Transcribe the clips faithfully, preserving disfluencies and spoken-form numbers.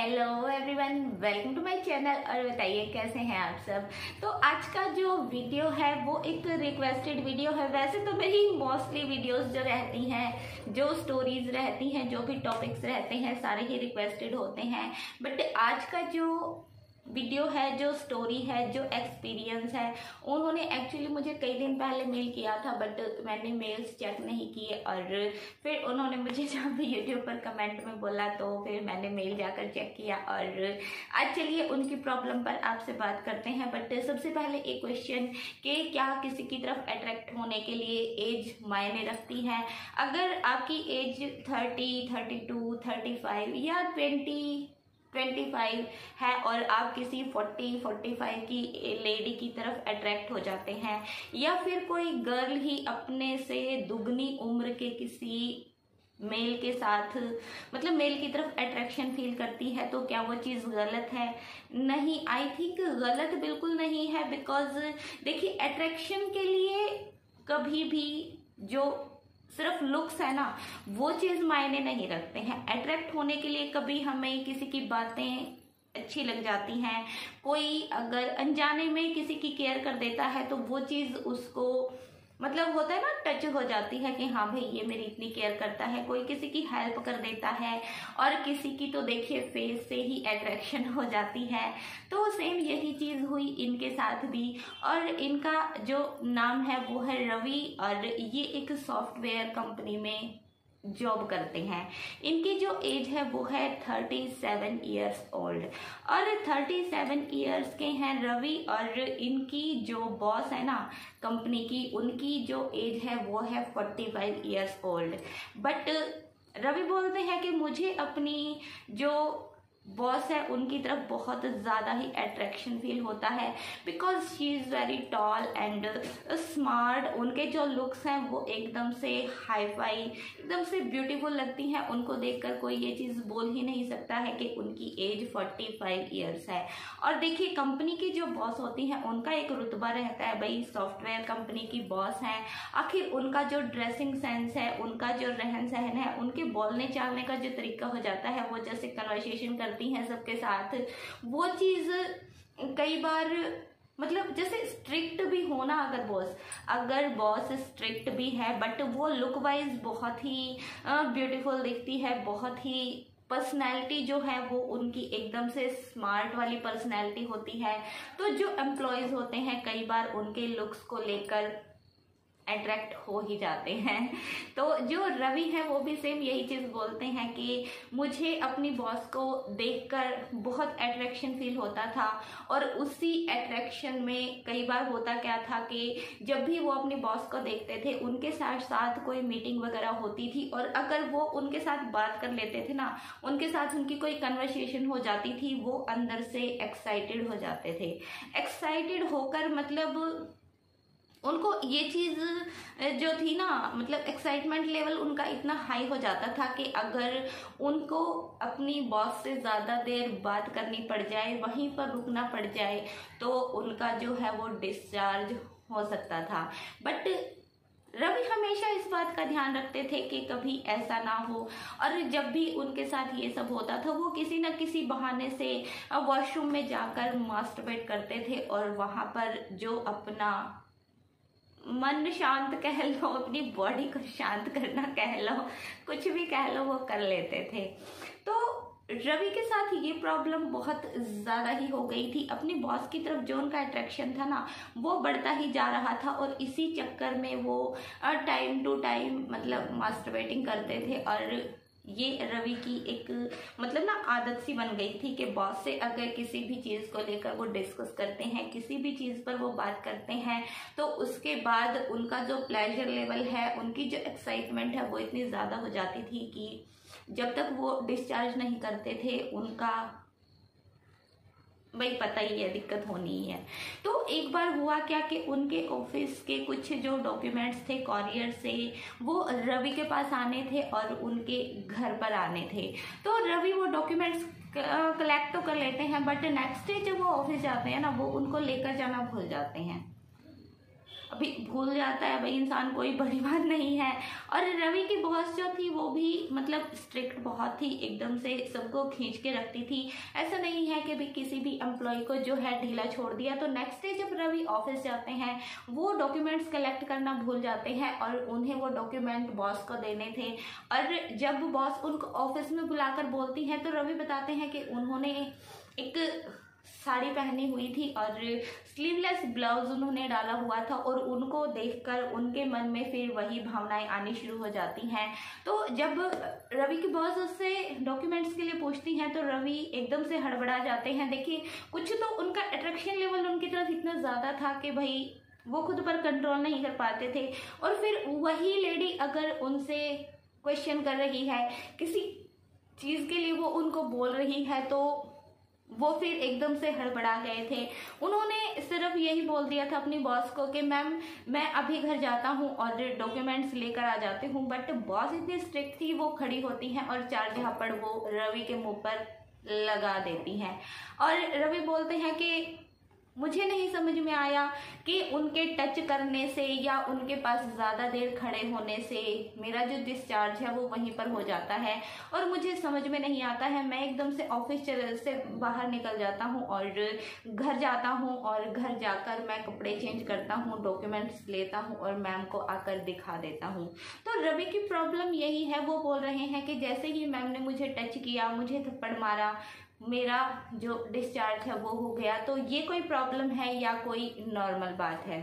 Hello everyone, welcome to my channel. और बताइए कैसे हैं आप सब। तो आज का जो वीडियो है वो एक रिक्वेस्टेड वीडियो है। वैसे तो मेरी मोस्टली वीडियोस जो रहती हैं, जो स्टोरीज रहती हैं, जो भी टॉपिक्स रहते हैं, सारे ही रिक्वेस्टेड होते हैं। बट आज का जो वीडियो है, जो स्टोरी है, जो एक्सपीरियंस है, उन्होंने एक्चुअली मुझे कई दिन पहले मेल किया था, बट मैंने मेल्स चेक नहीं किए। और फिर उन्होंने मुझे जब भी यूट्यूब पर कमेंट में बोला तो फिर मैंने मेल जाकर चेक किया। और आज चलिए उनकी प्रॉब्लम पर आपसे बात करते हैं। बट सबसे पहले एक क्वेश्चन कि क्या किसी की तरफ अट्रैक्ट होने के लिए एज मायने रखती है? अगर आपकी age thirty, thirty two, thirty five या ट्वेंटी ट्वेंटी फाइव है और आप किसी फोर्टी, फोर्टी फाइव की लेडी की तरफ अट्रैक्ट हो जाते हैं, या फिर कोई गर्ल ही अपने से दुगनी उम्र के किसी मेल के साथ, मतलब मेल की तरफ अट्रैक्शन फील करती है, तो क्या वो चीज़ गलत है? नहीं, आई थिंक गलत बिल्कुल नहीं है। बिकॉज देखिए, अट्रैक्शन के लिए कभी भी जो सिर्फ लुक्स है ना, वो चीज़ मायने नहीं रखते हैं। अट्रैक्ट होने के लिए कभी हमें किसी की बातें अच्छी लग जाती हैं, कोई अगर अनजाने में किसी की केयर कर देता है तो वो चीज़ उसको मतलब होता है ना, टच हो जाती है कि हाँ भाई ये मेरी इतनी केयर करता है। कोई किसी की हेल्प कर देता है और किसी की तो देखिए फेस से ही अट्रैक्शन हो जाती है। तो सेम यही चीज़ हुई इनके साथ भी। और इनका जो नाम है वो है रवि, और ये एक सॉफ्टवेयर कंपनी में जॉब करते हैं। इनकी जो एज है वो है थर्टी सेवन ईयर्स ओल्ड, और थर्टी सेवन ईयर्स के हैं रवि। और इनकी जो बॉस है ना कंपनी की, उनकी जो एज है वो है forty five years old. But Ravi बोलते हैं कि मुझे अपनी जो बॉस है उनकी तरफ बहुत ज़्यादा ही अट्रैक्शन फील होता है, because she is very tall and smart. उनके जो लुक्स हैं वो एकदम से हाई फाई, एकदम से ब्यूटीफुल लगती हैं। उनको देखकर कोई ये चीज़ बोल ही नहीं सकता है कि उनकी एज फोर्टी फाइव ईयर्स है। और देखिए, कंपनी की जो बॉस होती हैं उनका एक रुतबा रहता है, भाई सॉफ्टवेयर कंपनी की बॉस हैं। आखिर उनका जो ड्रेसिंग सेंस है, उनका जो रहन सहन है, उनके बोलने चालने का जो तरीका हो जाता है, वो जैसे कन्वर्सेशन करती हैं सबके साथ, वो चीज़ कई बार मतलब जैसे स्ट्रिक्ट भी होना, अगर बॉस अगर बॉस स्ट्रिक्ट भी है बट वो लुक वाइज बहुत ही ब्यूटीफुल दिखती है, बहुत ही पर्सनैलिटी जो है वो उनकी एकदम से स्मार्ट वाली पर्सनैलिटी होती है। तो जो एम्प्लॉयज़ होते हैं कई बार उनके लुक्स को लेकर अट्रैक्ट हो ही जाते हैं। तो जो रवि है वो भी सेम यही चीज़ बोलते हैं कि मुझे अपनी बॉस को देखकर बहुत अट्रैक्शन फील होता था। और उसी अट्रैक्शन में कई बार होता क्या था कि जब भी वो अपनी बॉस को देखते थे, उनके साथ साथ कोई मीटिंग वगैरह होती थी, और अगर वो उनके साथ बात कर लेते थे ना, उनके साथ उनकी कोई कन्वर्सेशन हो जाती थी, वो अंदर से एक्साइटेड हो जाते थे। एक्साइटेड होकर मतलब उनको ये चीज़ जो थी ना, मतलब एक्साइटमेंट लेवल उनका इतना हाई हो जाता था कि अगर उनको अपनी बॉस से ज़्यादा देर बात करनी पड़ जाए, वहीं पर रुकना पड़ जाए, तो उनका जो है वो डिस्चार्ज हो सकता था। बट रवि हमेशा इस बात का ध्यान रखते थे कि कभी ऐसा ना हो। और जब भी उनके साथ ये सब होता था, वो किसी न किसी बहाने से वॉशरूम में जाकर मास्टरबेट करते थे, और वहाँ पर जो अपना मन शांत कह लो, अपनी बॉडी को शांत करना कह लो, कुछ भी कह लो, वो कर लेते थे। तो रवि के साथ ये प्रॉब्लम बहुत ज़्यादा ही हो गई थी। अपनी बॉस की तरफ जो उनका अट्रैक्शन था ना, वो बढ़ता ही जा रहा था, और इसी चक्कर में वो टाइम टू टाइम मतलब मास्टरबेटिंग करते थे। और ये रवि की एक मतलब ना आदत सी बन गई थी कि बॉस से अगर किसी भी चीज़ को लेकर वो डिस्कस करते हैं, किसी भी चीज़ पर वो बात करते हैं, तो उसके बाद उनका जो प्लेजर लेवल है, उनकी जो एक्साइटमेंट है, वो इतनी ज़्यादा हो जाती थी कि जब तक वो डिस्चार्ज नहीं करते थे, उनका भाई पता ही है दिक्कत होनी ही है। तो एक बार हुआ क्या कि उनके ऑफिस के कुछ जो डॉक्यूमेंट्स थे कॉरियर से, वो रवि के पास आने थे और उनके घर पर आने थे। तो रवि वो डॉक्यूमेंट्स कलेक्ट तो कर लेते हैं, बट नेक्स्ट डे जब वो ऑफिस जाते हैं ना, वो उनको लेकर जाना भूल जाते हैं। अभी भूल जाता है भाई इंसान, कोई बड़ी बात नहीं है। और रवि की बॉस जो थी वो भी मतलब स्ट्रिक्ट बहुत थी, एकदम से सबको खींच के रखती थी। ऐसा नहीं है कि भी किसी भी एम्प्लॉय को जो है ढीला छोड़ दिया। तो नेक्स्ट डे जब रवि ऑफिस जाते हैं वो डॉक्यूमेंट्स कलेक्ट करना भूल जाते हैं और उन्हें वो डॉक्यूमेंट बॉस को देने थे। और जब बॉस उनको ऑफिस में बुलाकर बोलती हैं तो रवि बताते हैं कि उन्होंने एक साड़ी पहनी हुई थी और स्लीवलेस ब्लाउज उन्होंने डाला हुआ था, और उनको देखकर उनके मन में फिर वही भावनाएं आनी शुरू हो जाती हैं। तो जब रवि की बॉस उससे डॉक्यूमेंट्स के लिए पूछती हैं तो रवि एकदम से हड़बड़ा जाते हैं। देखिए कुछ तो उनका अट्रैक्शन लेवल उनकी तरफ इतना ज़्यादा था कि भाई वो खुद पर कंट्रोल नहीं कर पाते थे। और फिर वही लेडी अगर उनसे क्वेश्चन कर रही है, किसी चीज़ के लिए वो उनको बोल रही है, तो वो फिर एकदम से हड़बड़ा गए थे। उन्होंने सिर्फ यही बोल दिया था अपनी बॉस को कि मैम मैं अभी घर जाता हूँ और डॉक्यूमेंट्स लेकर आ जाती हूँ। बट बॉस इतनी स्ट्रिक्ट थी, वो खड़ी होती हैं और चार झापड़ वो रवि के मुंह पर लगा देती हैं। और रवि बोलते हैं कि मुझे नहीं समझ में आया कि उनके टच करने से या उनके पास ज़्यादा देर खड़े होने से मेरा जो डिस्चार्ज है वो वहीं पर हो जाता है, और मुझे समझ में नहीं आता है। मैं एकदम से ऑफिस से बाहर निकल जाता हूँ और घर जाता हूँ, और घर जाकर मैं कपड़े चेंज करता हूँ, डॉक्यूमेंट्स लेता हूँ और मैम को आकर दिखा देता हूँ। तो रवि की प्रॉब्लम यही है, वो बोल रहे हैं कि जैसे ही मैम ने मुझे टच किया, मुझे थप्पड़ मारा, मेरा जो डिस्चार्ज है वो हो गया। तो ये कोई प्रॉब्लम है या कोई नॉर्मल बात है?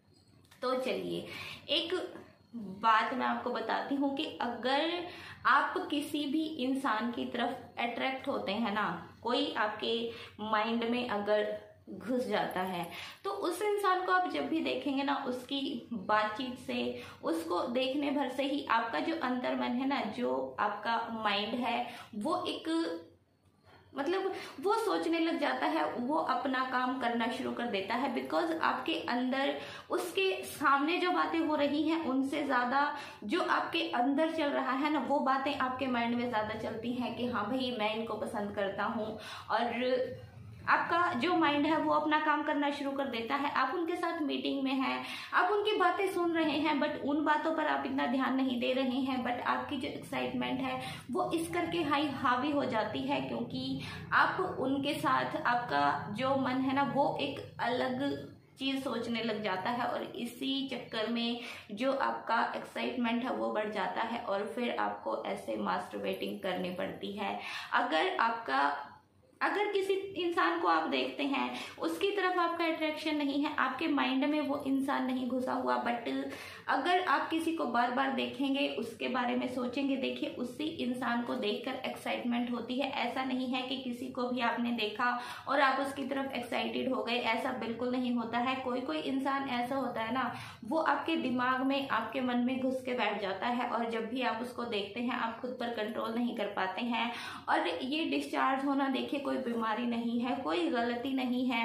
तो चलिए एक बात मैं आपको बताती हूँ कि अगर आप किसी भी इंसान की तरफ अट्रैक्ट होते हैं ना, कोई आपके माइंड में अगर घुस जाता है, तो उस इंसान को आप जब भी देखेंगे ना, उसकी बातचीत से, उसको देखने भर से ही आपका जो अंतर मन है ना, जो आपका माइंड है, वो एक मतलब वो सोचने लग जाता है, वो अपना काम करना शुरू कर देता है। बिकॉज आपके अंदर उसके सामने जो बातें हो रही हैं उनसे ज़्यादा जो आपके अंदर चल रहा है ना, वो बातें आपके माइंड में ज़्यादा चलती हैं कि हाँ भाई मैं इनको पसंद करता हूँ। और आपका जो माइंड है वो अपना काम करना शुरू कर देता है। आप उनके साथ मीटिंग में हैं, आप उनकी बातें सुन रहे हैं, बट उन बातों पर आप इतना ध्यान नहीं दे रहे हैं। बट आपकी जो एक्साइटमेंट है वो इस करके हाई हावी हो जाती है, क्योंकि आप उनके साथ, आपका जो मन है ना वो एक अलग चीज़ सोचने लग जाता है, और इसी चक्कर में जो आपका एक्साइटमेंट है वो बढ़ जाता है, और फिर आपको ऐसे मास्टरबेटिंग करनी पड़ती है। अगर आपका अगर किसी इंसान को आप देखते हैं, उसकी तरफ आपका अट्रैक्शन नहीं है, आपके माइंड में वो इंसान नहीं घुसा हुआ, बट अगर आप किसी को बार बार देखेंगे, उसके बारे में सोचेंगे, देखिए उसी इंसान को देखकर एक्साइटमेंट होती है। ऐसा नहीं है कि किसी को भी आपने देखा और आप उसकी तरफ एक्साइटेड हो गए, ऐसा बिल्कुल नहीं होता है। कोई कोई इंसान ऐसा होता है ना, वो आपके दिमाग में, आपके मन में घुस के बैठ जाता है, और जब भी आप उसको देखते हैं आप खुद पर कंट्रोल नहीं कर पाते हैं। और ये डिस्चार्ज होना देखिए कोई बीमारी नहीं है, कोई गलती नहीं है।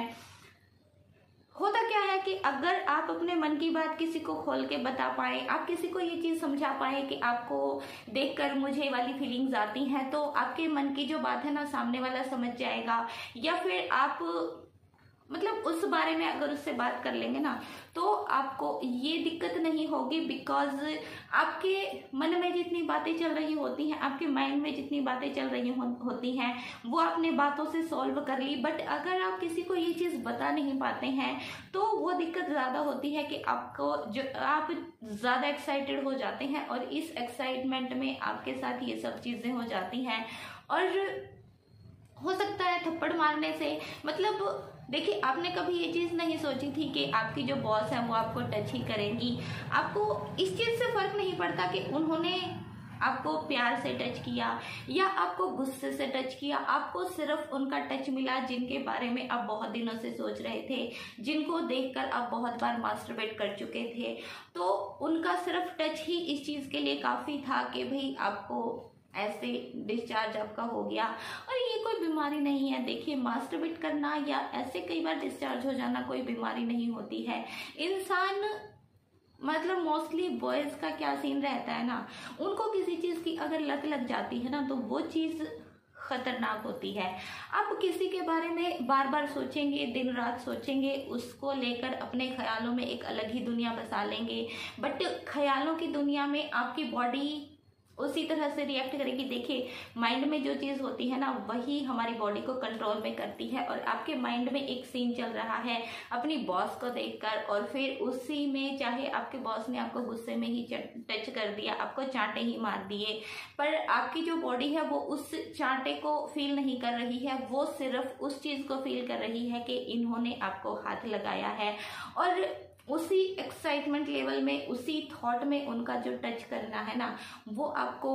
होता क्या है कि अगर आप अपने मन की बात किसी को खोल के बता पाए, आप किसी को ये चीज़ समझा पाए कि आपको देखकर मुझे वाली फीलिंग्स आती हैं, तो आपके मन की जो बात है ना सामने वाला समझ जाएगा। या फिर आप मतलब उस बारे में अगर उससे बात कर लेंगे ना, तो आपको ये दिक्कत नहीं होगी। बिकॉज आपके मन में जितनी बातें चल रही होती हैं, आपके माइंड में जितनी बातें चल रही हो, होती हैं, वो आपने बातों से सॉल्व कर ली। बट अगर आप किसी को ये चीज़ बता नहीं पाते हैं, तो वो दिक्कत ज़्यादा होती है कि आपको जो आप ज़्यादा एक्साइटेड हो जाते हैं, और इस एक्साइटमेंट में आपके साथ ये सब चीज़ें हो जाती हैं। और हो सकता है थप्पड़ मारने से, मतलब देखिए आपने कभी ये चीज़ नहीं सोची थी कि आपकी जो बॉस है वो आपको टच ही करेंगी। आपको इस चीज़ से फर्क नहीं पड़ता कि उन्होंने आपको प्यार से टच किया या आपको गुस्से से टच किया, आपको सिर्फ उनका टच मिला जिनके बारे में आप बहुत दिनों से सोच रहे थे, जिनको देखकर आप बहुत बार मास्टरबेट कर चुके थे। तो उनका सिर्फ टच ही इस चीज़ के लिए काफ़ी था कि भाई आपको ऐसे डिस्चार्ज आपका हो गया। और ये कोई बीमारी नहीं है। देखिए मास्टरबेट करना या ऐसे कई बार डिस्चार्ज हो जाना कोई बीमारी नहीं होती है। इंसान मतलब मोस्टली बॉयज़ का क्या सीन रहता है ना, उनको किसी चीज़ की अगर लत लग जाती है ना, तो वो चीज़ खतरनाक होती है। आप किसी के बारे में बार बार सोचेंगे, दिन रात सोचेंगे, उसको लेकर अपने ख्यालों में एक अलग ही दुनिया बसा लेंगे, बट ख्यालों की दुनिया में आपकी बॉडी उसी तरह से रिएक्ट करेगी। देखिए, माइंड में जो चीज़ होती है ना, वही हमारी बॉडी को कंट्रोल में करती है। और आपके माइंड में एक सीन चल रहा है अपनी बॉस को देखकर, और फिर उसी में चाहे आपके बॉस ने आपको गुस्से में ही टच कर दिया, आपको चांटे ही मार दिए, पर आपकी जो बॉडी है वो उस चांटे को फील नहीं कर रही है, वो सिर्फ उस चीज़ को फील कर रही है कि इन्होंने आपको हाथ लगाया है। और उसी एक्साइटमेंट लेवल में, उसी थॉट में उनका जो टच करना है ना, वो आपको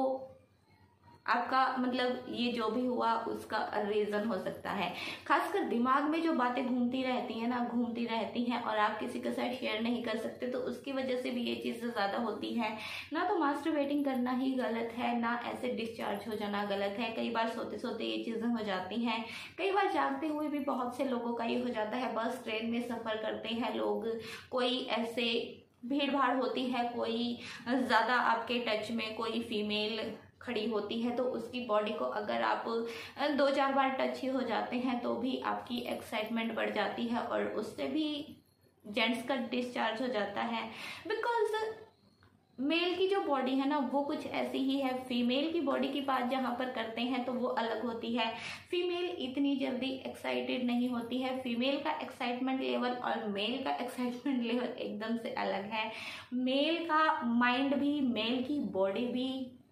आपका मतलब ये जो भी हुआ उसका रीज़न हो सकता है। खासकर दिमाग में जो बातें घूमती रहती हैं ना, घूमती रहती हैं और आप किसी के साथ शेयर नहीं कर सकते, तो उसकी वजह से भी ये चीज़ें ज़्यादा होती हैं ना। तो मास्टरबेटिंग करना ही गलत है ना, ऐसे डिस्चार्ज हो जाना गलत है। कई बार सोते सोते ये चीज़ें हो जाती हैं, कई बार जागते हुए भी बहुत से लोगों का ये हो जाता है। बस ट्रेन में सफ़र करते हैं लोग, कोई ऐसे भीड़ भाड़ होती है, कोई ज़्यादा आपके टच में कोई फीमेल खड़ी होती है, तो उसकी बॉडी को अगर आप दो चार बार टच ही हो जाते हैं तो भी आपकी एक्साइटमेंट बढ़ जाती है और उससे भी जेंट्स का डिस्चार्ज हो जाता है। बिकॉज मेल की जो बॉडी है ना वो कुछ ऐसी ही है। फीमेल की बॉडी की बात जहाँ पर करते हैं तो वो अलग होती है। फीमेल इतनी जल्दी एक्साइटेड नहीं होती है। फीमेल का एक्साइटमेंट लेवल और मेल का एक्साइटमेंट लेवल एकदम से अलग है। मेल का माइंड भी, मेल की बॉडी भी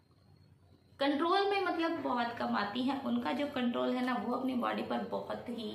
कंट्रोल में मतलब बहुत कम आती है। उनका जो कंट्रोल है ना वो अपनी बॉडी पर बहुत ही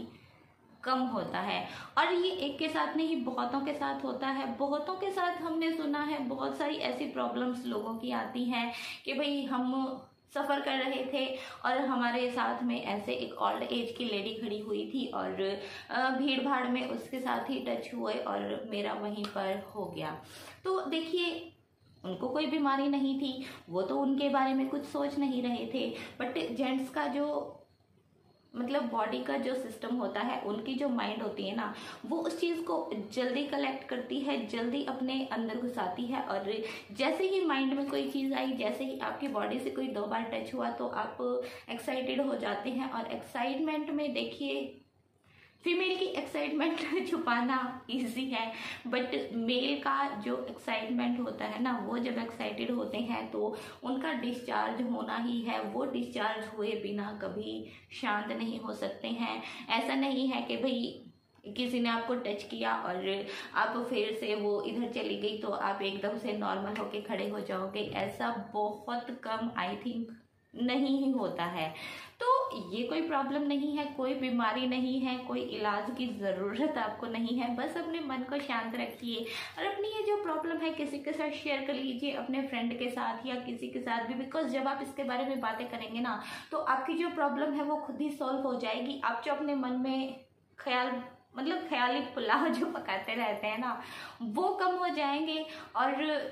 कम होता है। और ये एक के साथ नहीं, बहुतों के साथ होता है। बहुतों के साथ हमने सुना है बहुत सारी ऐसी प्रॉब्लम्स लोगों की आती हैं कि भाई हम सफ़र कर रहे थे और हमारे साथ में ऐसे एक ओल्ड एज की लेडी खड़ी हुई थी और भीड़ भाड़ में उसके साथ ही टच हुए और मेरा वहीं पर हो गया। तो देखिए, उनको कोई बीमारी नहीं थी, वो तो उनके बारे में कुछ सोच नहीं रहे थे, बट जेंट्स का जो मतलब बॉडी का जो सिस्टम होता है, उनकी जो माइंड होती है ना, वो उस चीज़ को जल्दी कलेक्ट करती है, जल्दी अपने अंदर घुसाती है। और जैसे ही माइंड में कोई चीज़ आई, जैसे ही आपकी बॉडी से कोई दो बार टच हुआ तो आप एक्साइटेड हो जाते हैं। और एक्साइटमेंट में देखिए, फीमेल की एक्साइटमेंट छुपाना इजी है, बट मेल का जो एक्साइटमेंट होता है ना, वो जब एक्साइटेड होते हैं तो उनका डिस्चार्ज होना ही है। वो डिस्चार्ज हुए बिना कभी शांत नहीं हो सकते हैं। ऐसा नहीं है कि भाई किसी ने आपको टच किया और आप फिर से वो इधर चली गई तो आप एकदम से नॉर्मल होके खड़े हो जाओगे। ऐसा बहुत कम, आई थिंक नहीं ही होता है। तो ये कोई प्रॉब्लम नहीं है, कोई बीमारी नहीं है, कोई इलाज की ज़रूरत आपको नहीं है। बस अपने मन को शांत रखिए और अपनी ये जो प्रॉब्लम है किसी के साथ शेयर कर लीजिए, अपने फ्रेंड के साथ या किसी के साथ भी। बिकॉज जब आप इसके बारे में बातें करेंगे ना तो आपकी जो प्रॉब्लम है वो खुद ही सॉल्व हो जाएगी। आप जो अपने मन में ख्याल मतलब ख्याली पुलाव जो पकाते रहते हैं ना, वो कम हो जाएंगे और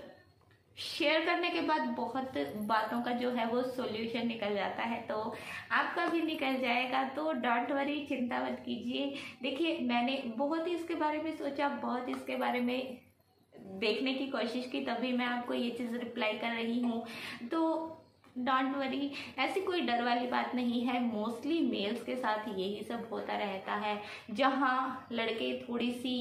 शेयर करने के बाद बहुत बातों का जो है वो सॉल्यूशन निकल जाता है, तो आपका भी निकल जाएगा। तो डोंट वरी, चिंता मत कीजिए। देखिए, मैंने बहुत ही इसके बारे में सोचा, बहुत इसके बारे में देखने की कोशिश की, तभी मैं आपको ये चीज़ रिप्लाई कर रही हूँ। तो डोंट वरी, ऐसी कोई डर वाली बात नहीं है। मोस्टली मेल्स के साथ यही सब होता रहता है, जहाँ लड़के थोड़ी सी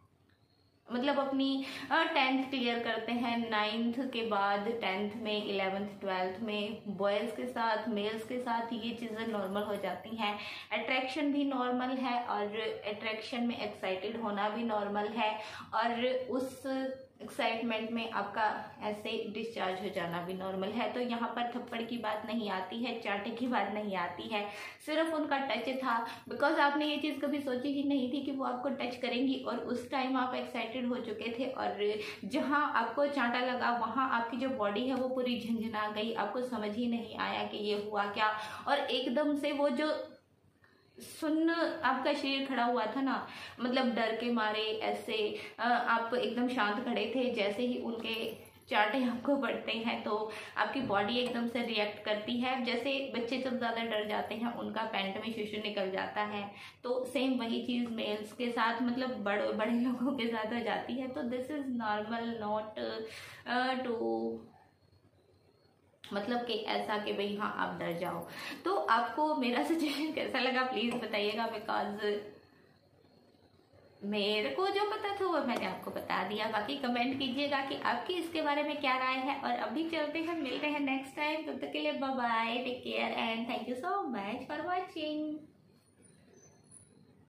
मतलब अपनी टेंथ क्लियर करते हैं, नाइन्थ के बाद टेंथ में, इलेवेंथ ट्वेल्थ में बॉयज़ के साथ, मेल्स के साथ ये चीज़ें नॉर्मल हो जाती हैं। अट्रैक्शन भी नॉर्मल है और अट्रैक्शन में एक्साइटेड होना भी नॉर्मल है और उस एक्साइटमेंट में आपका ऐसे डिस्चार्ज हो जाना भी नॉर्मल है। तो यहाँ पर थप्पड़ की बात नहीं आती है, चाटे की बात नहीं आती है, सिर्फ उनका टच था। बिकॉज आपने ये चीज़ कभी सोची ही नहीं थी कि वो आपको टच करेंगी और उस टाइम आप एक्साइटेड हो चुके थे और जहाँ आपको चांटा लगा वहाँ आपकी जो बॉडी है वो पूरी झंझना गई। आपको समझ ही नहीं आया कि ये हुआ क्या, और एकदम से वो जो सुन्न आपका शरीर खड़ा हुआ था ना, मतलब डर के मारे ऐसे आप एकदम शांत खड़े थे। जैसे ही उनके चांटे आपको पड़ते हैं तो आपकी बॉडी एकदम से रिएक्ट करती है। जैसे बच्चे जब ज़्यादा डर जाते हैं उनका पैंट में शिशु निकल जाता है, तो सेम वही चीज़ मेल्स के साथ मतलब बड़े बड़े लोगों के साथ हो जाती है। तो this is normal, not too मतलब कि ऐसा कि भाई हाँ आप डर जाओ। तो आपको मेरा सजेशन कैसा लगा प्लीज बताइएगा, बिकॉज मेरे को जो पता था वो मैंने आपको बता दिया। बाकी कमेंट कीजिएगा कि आपकी इसके बारे में क्या राय है। और अभी चलते हैं, मिलते हैं नेक्स्ट टाइम, तब तक के लिए bye bye, take care and thank you so much for watching.